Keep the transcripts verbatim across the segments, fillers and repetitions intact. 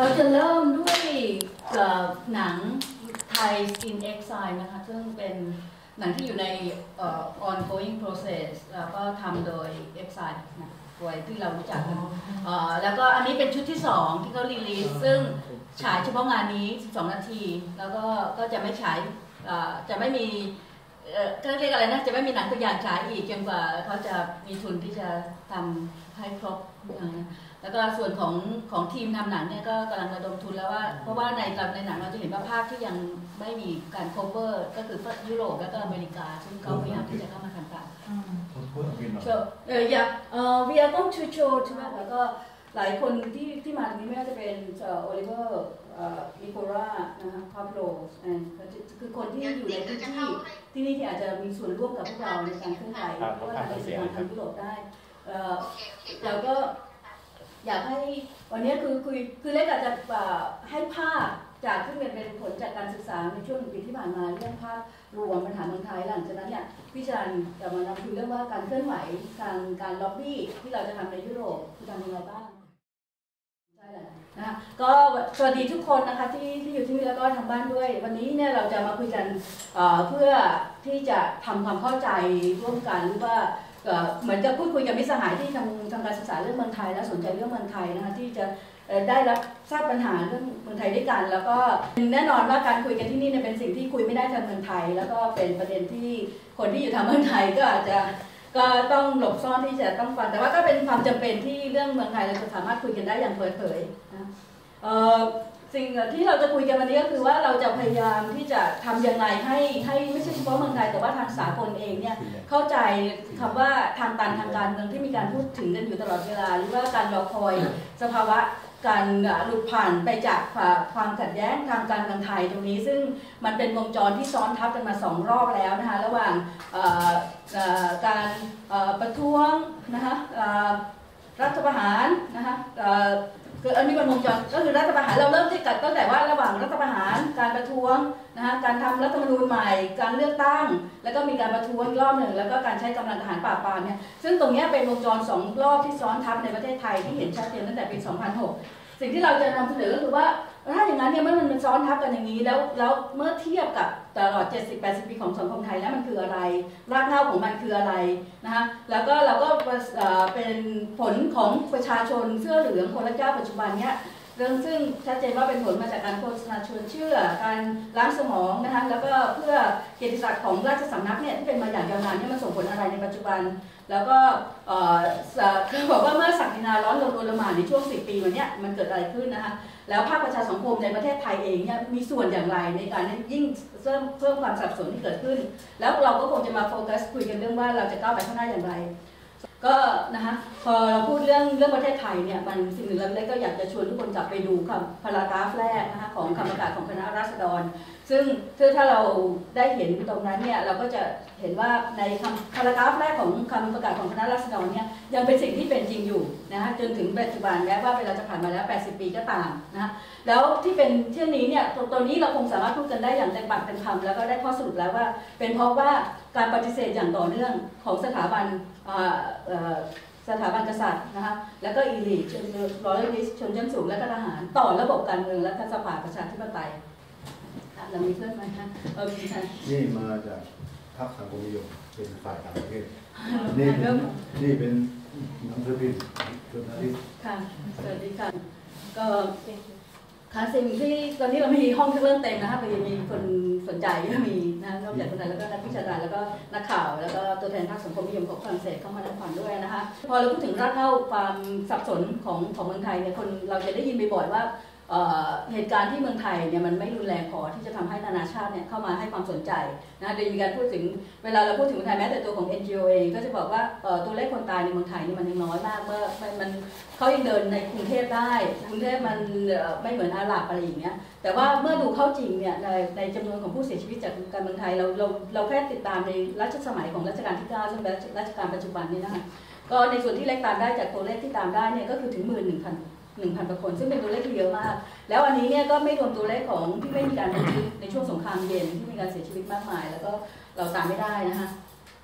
จะเริ่มด้วยหนังไทย In Exile นะคะซึ่งเป็นหนังที่อยู่ใน uh, ongoing process แล้วก็ทำโดย Exile นะโดยที่เรารู้จักกันแล้วก็อันนี้เป็นชุดที่สองที่เขารีลีสซึ่งฉายเฉพาะงานนี้สิบสองนาทีแล้วก็ก็จะไม่ฉายจะไม่มีก็เรียกอะไรนะจะไม่มีหนังตัวอย่างฉายอีกจนกว่าเขาจะมีทุนที่จะทำให้ครบแล้วก็ส่วนของของทีมทำหนังเนี่ยก็กำลังระดมทุนแล้วว่าเพราะว่าในในหนังเราจะเห็นว่าภาคที่ยังไม่มีการ cover ก็คือยุโรปและก็อเมริกาซึ่งเขาพยายามที่จะเข้ามาทำกันเอออยากเอ่อ we are going to show ใช่ไหมแล้วก็หลายคนที่ที่มาตรงนี้ไม่ว่าจะเป็นโอลิเวอร์นิโคล่านะคะพาโบโลคือคนที่อยู่ในพื้นที่ที่นี่ที่อาจจะมีส่วนร่วมกับพวกเราในการเคลื่อนไหวเพราะว่าเราจะทำยุโรปได้แล้วก็อยากให้วันนี้คือคือคือเล็กอาจจะให้ภาพจากที่เป็นเป็นผลจากการศึกษาในช่วงหนึ่งปีที่ผ่านมาเรื่องภาพรวมปัญหาเมืองไทยหลังจากนั้นเนี่ยพี่ชันจะมานำคุยเรื่องว่าการเคลื่อนไหวการการล็อบบี้ที่เราจะทำในยุโรปคือทำยังไงบ้างใช่แหละนะคะก็สวัสดีทุกคนนะคะที่ที่อยู่ที่นี่แล้วก็ทางบ้านด้วยวันนี้เนี่ยเราจะมาคุยกันเพื่อที่จะทำความเข้าใจร่วมกันหรือว่าเหมือนจะพูดคุยกับมิตรสหายที่ทำทำการศึกษาเรื่องเมืองไทยและสนใจเรื่องเมืองไทยนะคะที่จะได้รับทราบปัญหาเรื่องเมืองไทยด้วยกันแล้วก็แน่นอนว่าการคุยกันที่นี่เนี่ยเป็นสิ่งที่คุยไม่ได้ทางเมืองไทยแล้วก็เป็นประเด็นที่คนที่อยู่ทางเมืองไทยก็อาจจะก็ต้องหลบซ่อนที่จะต้องฟังแต่ว่าก็เป็นความจำเป็นที่เรื่องเมืองไทยเราจะสามารถคุยกันได้อย่างเปิดเผยนะสิ่งที่เราจะคุยกันวันนี้ก็คือว่าเราจะพยายามที่จะทำยังไงให้ให้ไม่ใช่เฉพาะเมืองไทยแต่ว่าทางสากลเองเนี่ยเข้าใจคำว่าทางตันทางการเมืองที่มีการพูดถึงกันอยู่ตลอดเวลาหรือว่าการรอคอยสภาวะการหลุดผ่านไปจากความขัดแย้งทางการเมืองไทยตรงนี้ซึ่งมันเป็นวงจรที่ซ้อนทับกันมาสองรอบแล้วนะคะระหว่างการประท้วงนะคะรัฐประหารนะคะคืออันนี้เป็นวงจรก็คือรัฐประหารเราเริ่มที่กัดตั้งแต่ว่าระหว่างรัฐประหารการประท้วงนะคะการทำรัฐธรรมนูญใหม่การเลือกตั้งแล้วก็มีการประท้วงรอบหนึ่งแล้วก็การใช้กำลังทหารปราบปรามเนี่ยซึ่งตรงนี้เป็นวงจรสองรอบที่ซ้อนทับในประเทศไทยที่เห็นชัดเจนตั้งแต่ปีสองพันหกสิ่งที่เราจะนำเสนอก็คือว่าถ้าอย่างนั้นเนี่ยมันมันซ้อนทับกันอย่างนี้แล้วแล้วเมื่อเทียบกับตลอด เจ็ดสิบ แปดสิบ ปีของสังคมไทยแล้วมันคืออะไรรากเหง้าของมันคืออะไรนะคะแล้วก็เราก็เป็นผลของประชาชนเสื้อเหลืองคนละเจ้าปัจจุบันเนี่ยเรื่องซึ่งชัดเจนว่าเป็นผลมาจากการโฆษณาชวนเชื่อการล้างสมองนะคะแล้วก็เพื่อเกียรติศักดิ์ของราชสำนักเนี่ยที่เป็นมาอย่างยาวนานเนี่ยมันส่งผลอะไรในปัจจุบันแล้วก็คือบอกว่าเมื่อศักดินาร้อนรนโอลหม่านในช่วงสิบปีวันนี้มันเกิดอะไรขึ้นนะคะแล้วภาคประชาสังคมในประเทศไทยเองเนี่ยมีส่วนอย่างไรในการยิ่งเพิ่มเพิ่มความสับสนที่เกิดขึ้นแล้วเราก็คงจะมาโฟกัสคุยกันเรื่องว่าเราจะก้าวไปข้างหน้าอย่างไรก็นะคะพอเราพูดเรื่องเรื่องประเทศไทยเนี่ยมันสิ่งหนึ่งเล็กๆก็อยากจะชวนทุกคนกลับไปดูคำพารากราฟแรกนะคะของคำประกาศของคณะราษฎรซึ่งถ้าเราได้เห็นตรงนั้นเนี่ยเราก็จะเห็นว่าในคำพารากราฟแรกของคำประกาศของคณะราษฎรเนี่ยยังเป็นสิ่งที่เป็นจริงอยู่นะคะจนถึงปัจจุบันแม้ว่าเวลาจะผ่านมาแล้วแปดสิบปีก็ตามนะคะแล้วที่เป็นเช่นนี้เนี่ยตรงนี้เราคงสามารถพูดกันได้อย่างเต็มปากเต็มคำแล้วก็ได้ข้อสรุปแล้วว่าเป็นเพราะว่าการปฏิเสธอย่างต่อเนื่องของสถาบันสถาบันกษัตริย์นะคะแล้วก็อีลีทร้อยลิสชนชั้นสูงและก็ทหารต่อระบบการเมืองและสภาประชาธิปไตยเรามีเพื่อนไหมคะโอเคค่ะนี่มาจากพรรคสังคมนิยมเป็นฝ่ายต่างประเทศนี่นี่เป็นหนังสือพิมพ์จนอาทิตย์ค่ะสวัสดีค่ะก็ค่ะสิ่งที่ตอนนี้เรามีห้องที่เริ่มเต็มนะคะมีมีคนสนใจก็มีนะนอกจากคนไทยแล้วก็นักวิชาการแล้วก็นักข่าวแล้วก็ตัวแทนภาคสังคมนิยมของฝรั่งเศสเข้ามานั่งฟังด้วยนะคะพอเราพูดถึงรากเหง้าความสับสนของของเมืองไทยเนี่ยคนเราจะได้ยินบ่อยๆว่าเหตุการณ์ที่เมืองไทยเนี่ยมันไม่รุนแรงพอที่จะทำให้นานาชาติเนี่ยเข้ามาให้ความสนใจนะโดยมีการพูดถึงเวลาเราพูดถึงเมืองไทยแม้แต่ตัวของ เอ็น จี โอ เองก็จะบอกว่าตัวเลขคนตายในเมืองไทยนี่มันยังน้อยมากเมื่อมันเขายังเดินในกรุงเทพได้กรุงเทพมันไม่เหมือนอาหรับอะไรอย่างเงี้ยแต่ว่าเมื่อดูเข้าจริงเนี่ยในในจำนวนของผู้เสียชีวิตจากการเมืองไทยเราเราเราแค่ติดตามในรัชสมัยของรัชกาลที่เก้าซึ่งเป็นรัชกาลปัจจุบันนี่นะคะก็ในส่วนที่เล็กตามได้จากตัวเลขที่ตามได้เนี่ยก็คือถึงหมื่นหนึ่งพันหนึ่งพันกว่าคนซึ่งเป็นตัวเลขที่เยอะมากแล้วอันนี้เนี่ยก็ไม่รวมตัวเลขของที่ไม่มีการเสียชีวิตในช่วงสงครามเย็นที่มีการเสียชีวิตมากมายแล้วก็เราตามไม่ได้นะคะ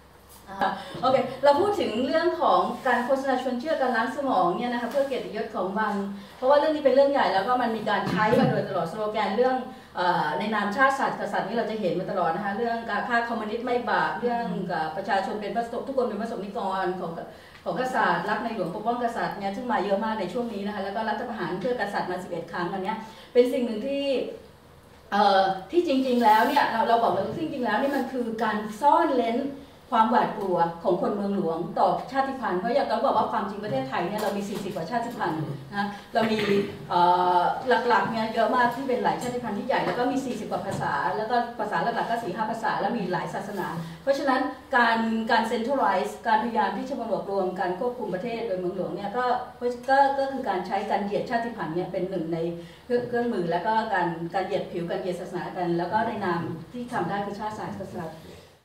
โอเคเราพูดถึงเรื่องของการโฆษณาชวนเชื่อการล้างสมองเนี่ยนะคะเพื่อเกียรติยศของมันเพราะว่าเรื่องนี้เป็นเรื่องใหญ่แล้วก็มันมีการใช้มาโดยตลอดสโลแกนเรื่องในนามชาติศาสตร์กษัตริย์นี่เราจะเห็นมาตลอดนะคะเรื่องการฆ่าคอมมิวนิสต์ไม่บาปเรื่องประชาชนเป็นพระสงฆ์ทุกคนเป็นพระสงฆ์นิกรของของกษัตริย์รักในหลวงปกป้องกษัตริย์เนี่ยซึ่งมาเยอะมากในช่วงนี้นะคะแล้วก็รัฐประหารเพื่อกษัตริย์มาสิบเอ็ดครั้งอันนี้เป็นสิ่งหนึ่งที่ที่จริงๆแล้วเนี่ยเราเราบอกเลยว่าจริงๆแล้วนี่มันคือการซ่อนเล้นความหวาดกลัวของคนเมืองหลวงต่อชาติพันธุ์เพราะอย่างเราบอกว่าความจริงประเทศไทยเนี่ยเรามีสี่สิบกว่าชาติพันธุ์นะเรามีหลักๆเนี่ยเยอะมากที่เป็นหลายชาติพันธุ์ที่ใหญ่แล้วก็มีสี่สิบกว่าภาษาแล้วก็ภาษาหลักๆก็สี่ห้าภาษาแล้วมีหลายศาสนาเพราะฉะนั้นการการเซ็นทรัลไลซ์การพยายามที่จะมารวบรวมการควบคุมประเทศโดยเมืองหลวงเนี่ยก็ก็ก็คือการใช้การเหยียดชาติพันธุ์เนี่ยเป็นหนึ่งในเครื่องมือแล้วก็การการเหยียดผิวการเหยียดศาสนากันแล้วก็ในนามที่ทำได้คือชาติศาสตร์กษัตริย์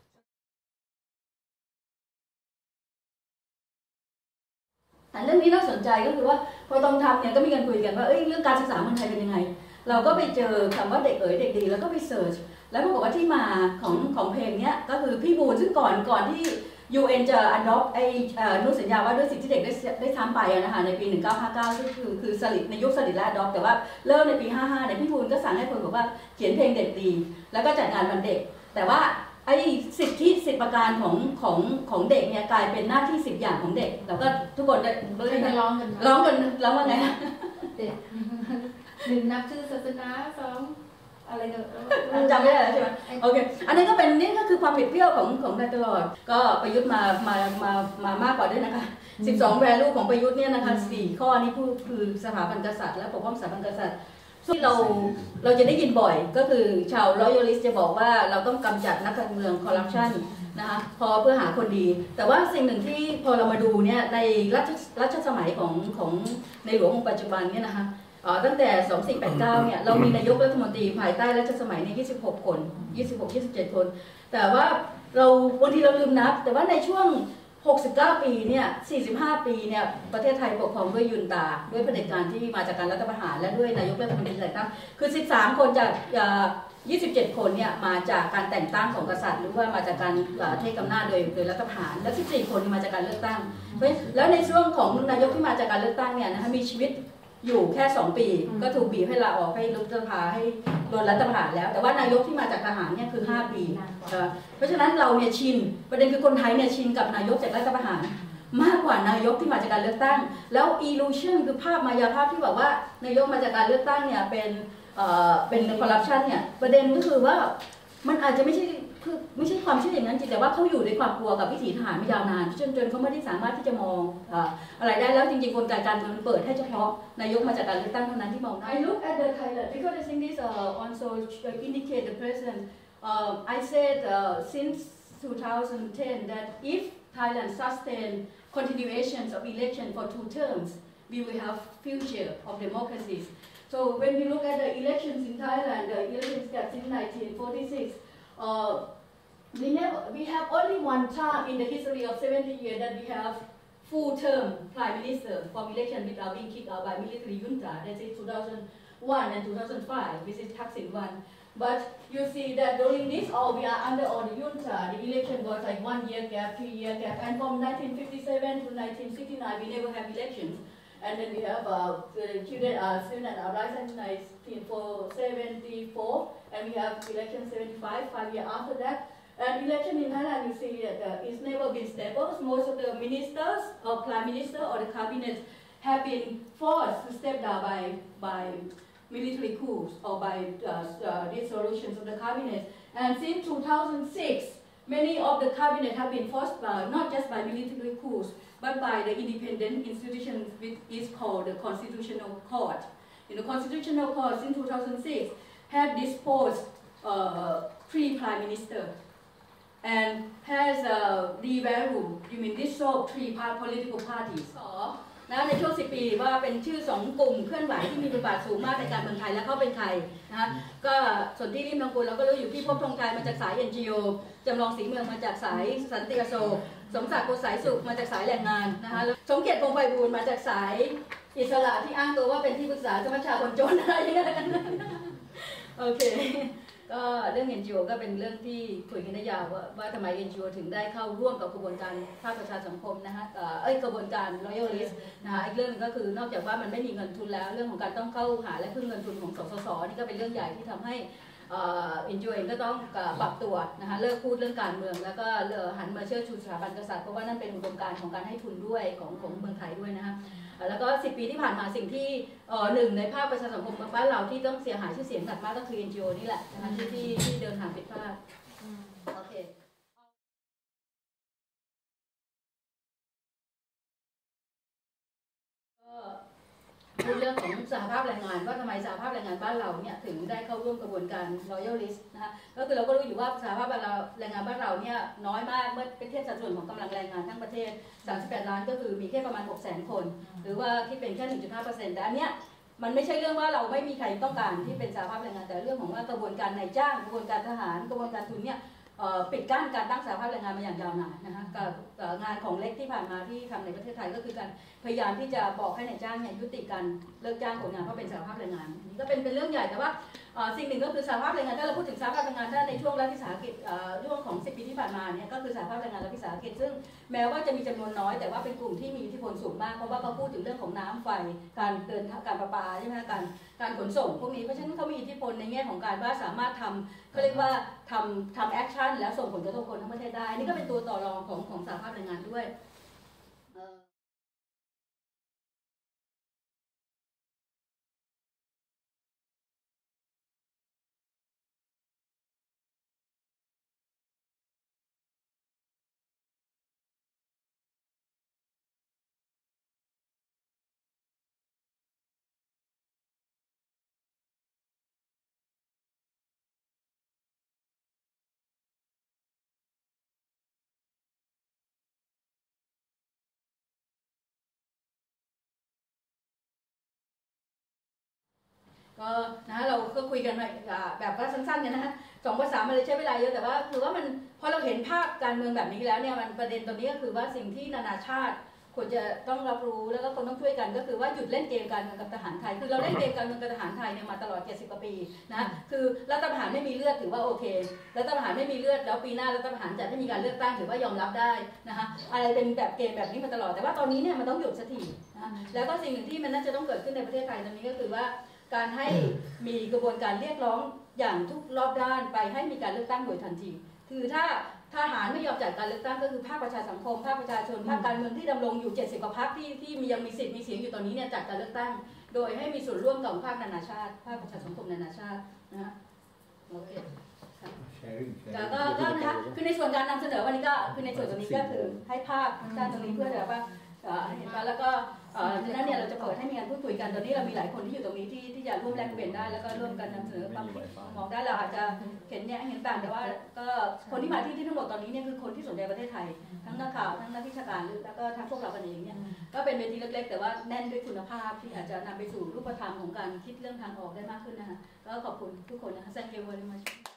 แต่เรื่องนี้น่าสนใจก็คือว่าพอตองทำเนี่ยก็มีการคุยกันว่าเอ้ยเรื่องการศึกษาเมืองไทยเป็นยังไงเราก็ไปเจอคำว่าเด็กเอ๋ยเด็กดีแล้วก็ไปเสิร์ชแล้วปรากฏว่าที่มาของของเพลงเนี้ยก็คือพี่บูนซึ่งก่อนก่อนที่ ยู เอ็น จะ adopt ไอ้อนุสัญญาว่าด้วยสิทธิเด็กได้ได้ทำไปนะคะในปีหนึ่งเก้าห้าเก้าซึ่งคือคือสลิดในยุคสลิดและ adopt แต่ว่าเริ่มในปีห้าห้าเนี่ยพี่บูนก็สั่งให้คนบอกว่าเขียนเพลงเด็กดีแล้วก็จัดงานวันเด็กแต่ว่าไอ้สิทธิสิบประการของของของเด็กเนี่ยกลายเป็นหน้าที่สิบอย่างของเด็กแล้วก็ทุกคนได้ร้องกันร้องกันร้องว่าไงเด็กหนึ่งนับชื่อศาสนาสองอะไรเนอะจำไม่ได้แล้วใช่ไหมโอเคอันนี้ก็เป็นนี่ก็คือความผิดเปรี้ยวของของนายตลอดก็ประยุทธ์มามา มา มามากกว่าด้วยนะคะสิบสอง value ของประยุทธ์เนี่ยนะคะสี่ข้อนี้คือสถาบันกษัตริย์และปกป้องสถาบันกษัตริย์ที่เราเราจะได้ยินบ่อยก็คือชาว loyalist จะบอกว่าเราต้องกำจัดนักการเมือง corruption นะคะพอเพื่อหาคนดีแต่ว่าสิ่งหนึ่งที่พอเรามาดูเนี่ยในรัชรัชสมัยของของในหลวงองค์ปัจจุบันเนี่ยนะคะตั้งแต่สองสี่แปดเก้าเนี่ยเรามีนายกรัฐมนตรีภายใต้รัชสมัยในยี่สิบหกคนยี่สิบหก ยี่สิบเจ็ดคนแต่ว่าเราบางทีเราลืมนับแต่ว่าในช่วงหกสิบเก้าปีเนี่ยสี่สิบห้าปีเนี่ยประเทศไทยปกครองด้วยยุนตาด้วยเผด็จการที่มาจากการรัฐประหารและด้วยนายกรัฐมนตรีแต่งตั้งคือสิบสามคนจากยี่สิบเจ็ดคนเนี่ยมาจากการแต่งตั้งของกษัตริย์หรือว่ามาจากการเทคอำนาจโดยโดยรัฐประหารและสิบสี่คนมาจากการเลือกตั้งแล้วในช่วงของนายกที่มาจากการเลือกตั้งเนี่ยนะคะมีชีวิตอยู่แค่สองปีก็ถูกบีบให้ลาออกให้ลุกสภาให้โดนรัฐประหารแล้วแต่ว่านายกที่มาจากทหารเนี่ยคือห้าปีเพราะฉะนั้นเราเนี่ยชินประเด็นคือคนไทยเนี่ยชินกับนายกจากรัฐประหารมากกว่านายกที่มาจากการเลือกตั้งแล้ว illusion คือภาพมายาภาพที่บอกว่านายกมาจากการเลือกตั้งเนี่ยเป็นเอ่อเป็นคอร์รัปชันเนี่ยประเด็นก็คือว่ามันอาจจะไม่ใช่คือไม่ใช่ความเชื่ออย่างนั้นจริงแต่ว่าเขาอยู่ในความกลัวกับวิถีทหารมายาวนานจนจนเขาไม่ได้สามารถที่จะมองอะไรได้แล้วจริงๆกลไกการเมืองเปิดให้เฉพาะนายกมาจากการเลือกตั้งเท่านั้นที่มองได้ I look at the Thailand because I think this uh, also indicate the president uh, I said uh, since two thousand ten that if Thailand sustain continuations of election for two terms we will have future of democracies so when we look at the elections in Thailand the elections that since nineteen forty-six uh, we never we have only one time in the history of seventy years that we have full term prime minister from election without being kicked out by military junta that is two thousand one and two thousand five which is Thaksin one but you see that during this all we are under all the junta the election was like one year gap three year gap and from nineteen fifty-seven to nineteen sixty-nine we never have elections and then we have uh, the children uh, student uprising in nineteen seventy-four and we have election seventy-five five years after that and election in Thailand you see that uh, it's never been stable most of the ministers or prime minister or the cabinet have been forced to step down by by military coups or by uh, uh, dissolutions of the cabinet and since two thousand six many of the cabinet have been forced by not just by military coups but by the independent institution which is called the Constitutional Court. In the Constitutional Court since two thousand six had disposed uh, three prime ministers and has uh, devalued, you mean dissolved three political parties. นะในช่วงสิบปีว่าเป็นชื่อสองกลุ่มเคลื่อนไหวที่มีบทบาทสูงมากในการเมืองไทยและเขาเป็นใครนะคะก็ส่วนที่ริมลำพูนเราก็รู้อยู่ที่พบธงชัยมาจากสาย เอ็น จี โอ จำลองศรีเมืองมาจากสายสันติอโศกสมศักดิ์โกสายสุขมาจากสายแรงงานนะคะสมเกียรติพงษ์ไพบูลย์มาจากสายอิสระที่อ้างตัวว่าเป็นที่ปรึกษาสมัชชาคนจนอะไรอย่างเงี้ยโอเคก็ในรื่อง เอ็น จี โอ ก็เป็นเรื่องที่คุยกันได้ยาวว่าว่าทำไม เอ็น จี โอ ถึงได้เข้าร่วมกับกระบวนการภาคประชาสังคมนะคะเอ้ยกระบวนการ Loyalist นะคะอีกเรื่องนึงก็คือนอกจากว่ามันไม่มีเงินทุนแล้วเรื่องของการต้องเข้าหาและพึ่งเงินทุนของสสสนี่ก็เป็นเรื่องใหญ่ที่ทำให้เอ็น จี โอ เองก็ต้องปรับตัวนะคะเลิกพูดเรื่องการเมืองแล้วก็หันมาเชื่อชูสถาบันกษัตริย์เพราะว่านั่นเป็นอุดมการณ์ของการให้ทุนด้วยของของเมืองไทยด้วยนะคะแล้วก็สิบปีที่ผ่านมาสิ่งที่หนึ่งในภาคประชาสังคมบ้านเราที่ต้องเสียหายชื่อเสียงหนักมากก็คือ เอ็น จี โอ นี่แหละนะคะที่ที่ที่เดินทางผิดพลาดโอเคก็พูดเรื่องของสหภาพแรงงานว่าทำไมสหภาพแรงงานบ้านเราเนี่ยถึงได้เข้าร่วมกระบวนการ Loyalist นะคะก็คือเราก็รู้อยู่ว่าสหภาพแรงงานบ้านเราเนี่ยน้อยมากเมื่อเป็นเทียบสัดส่วนของกำลังแรงงานทั้งประเทศสามสิบแปดล้านก็คือมีแค่ประมาณหกแสนคนหรือว่าที่เป็นแค่ หนึ่งจุดห้าเปอร์เซ็นต์ แต่อันเนี้ยมันไม่ใช่เรื่องว่าเราไม่มีใครต้องการที่เป็นสหภาพแรงงานแต่เรื่องของว่ากระบวนการนายจ้างกระบวนการทหารกระบวนการทุนเนี่ยปิดกั้นการตั้งสหภาพแรงงานมาอย่างยาวนานนะคะกับงานของเล็กที่ผ่านมาที่ทำในประเทศไทยก็คือการพยายามที่จะบอกให้นายจ้างเนี่ยยุติการเลิกจ้างคนงานเพราะเป็นสหภาพแรงงานนี่ก็เป็นเป็นเรื่องใหญ่แต่ว่าสิ่งหนึ่งก็คือสหภาพแรงงานถ้าเราพูดถึงสหภาพแรงงานถ้าในช่วงรัฐวิสาหกิจช่วงของสิบปีที่ผ่านมาเนี่ยก็คือสหภาพแรงงานรัฐวิสาหกิจซึ่งแม้ว่าจะมีจำนวนน้อยแต่ว่าเป็นกลุ่มที่มีอิทธิพลสูงมากเพราะว่าเขาพูดถึงเรื่องของน้ำไฟการเดินการประปาใช่ไหมการการขนส่งพวกนี้เพราะฉะนั้นเขามีอิทธิพลในแง่ของการว่าสามารถทำเขาเรียกว่าทำทำแอคชั่นแล้วส่งผลกระทบคนทั้งประเทศได้นี่ก็เป็นตัวต่อรองของของสหภาพแรงงานด้วยก็นะเราก็คุยกันแบบว่าสั้นๆกันนะฮะสองภาษามันเลยใช้เวลาเยอะแต่ว่าคือว่ามันพอเราเห็นภาพการเมืองแบบนี้แล้วเนี่ยมันประเด็นตรงนี้ก็คือว่าสิ่งที่นานาชาติควรจะต้องรับรู้แล้วก็คนต้องช่วยกันก็คือว่าหยุดเล่นเกมการเมืองกับทหารไทยคือเราเล่นเกมการเมืองกับทหารไทยเนี่ยมาตลอดเจ็ดสิบกว่าปีนะคือรัฐประหารไม่มีเลือดถือว่าโอเครัฐประหารไม่มีเลือดแล้วปีหน้ารัฐประหารจะให้มีการเลือกตั้งถือว่ายอมรับได้นะคะอะไรเป็นแบบเกมแบบนี้มาตลอดแต่ว่าตอนนี้เนี่ยมันต้องหยุดสักทีนะแล้วก็สิ่งหนึ่งที่มันน่าจะต้องเกิดขึ้นในประเทศไทยตรงนี้ก็คือว่าการให้มีกระบวนการเรียกร้องอย่างทุกรอบด้านไปให้มีการเลือกตั้งโดยทันทีคือถ้าทหารไม่ยอมจัดการเลือกตั้งก็คือภาคประชาสังคมภาคประชาชนภาคการเมืองที่ดำรงอยู่เจ็ดสิบกว่าพรรคที่ที่มียังมีสิทธิ์มีเสียงอยู่ตอนนี้เนี่ยจัดการเลือกตั้งโดยให้มีส่วนร่วมกับภาคนานาชาติภาคประชาสังคมนานาชาตินะโอเคก็ก็นะคะคือในส่วนการนำเสนอวันนี้ก็คือในส่วนตรงนี้ก็คือให้ภาพด้านตรงนี้เพื่อแบบว่าเห็นป่ะแล้วก็ดังนั้นเนี่ยเราจะเปิดให้มีการพูดคุยกันตอนนี้เรามีหลายคนที่อยู่ตรงนี้ที่ที่จะร่วมแลกเปลี่ยนได้แล้วก็ร่วมกันนำเสนอความมองได้เราอาจจะเห็นเนี่ยเห็นต่างแต่ว่าก็คนที่มาที่ที่ทั้งหมดตอนนี้เนี่ยคือคนที่สนใจประเทศไทยทั้งนักข่าวทั้งนักวิชาการแล้วก็ทั้งพวกเรากันเองเนี่ยก็เป็นเวทีเล็กๆแต่ว่าแน่นด้วยคุณภาพที่อาจจะนำไปสู่รูปธรรมของการคิดเรื่องทางออกได้มากขึ้นนะคะก็ขอบคุณทุกคนนะคะ Thank you very much